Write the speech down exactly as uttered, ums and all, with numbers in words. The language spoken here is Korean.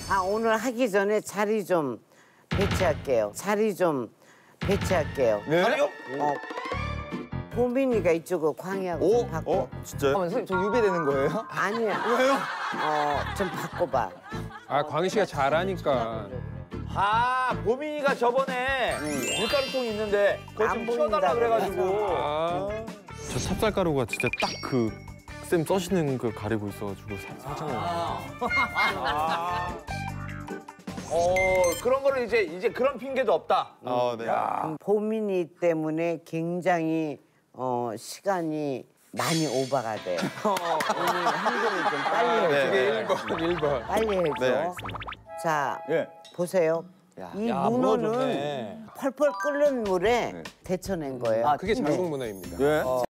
아, 오늘 하기 전에 자리 좀 배치할게요. 자리 좀 배치할게요. 네? 자리요? 어, 보민이가 이쪽으로 광희하고 오? 좀 바꿔. 어? 진짜요? 잠깐만, 선생님, 저 유배되는 거예요? 아니야. 왜요? 어, 좀 바꿔봐. 아, 광희 씨가 잘하니까. 아, 보민이가 저번에 물가루통 있는데 그거 안 좀 보인다 치워달라 그래가지고. 아. 저 찹쌀가루가 진짜 딱 그 쌤 써시는 걸 가리고 있어가지고 살- 살짝 나요. 아. 어, 그런 거를 이제, 이제 그런 핑계도 없다. 아, 네. 음, 보민이 때문에 굉장히 어, 시간이 많이 오버가 돼요. 오늘 한글을 좀 빨리 해줘. 네. 그게 일 번, 일 번. 빨리 해줘. 네, 알겠습니다. 자, 예. 보세요. 이 야, 문어는 문어좋네. 펄펄 끓는 물에 데쳐낸 거예요. 아, 그게 네. 장국 문어입니다. 예?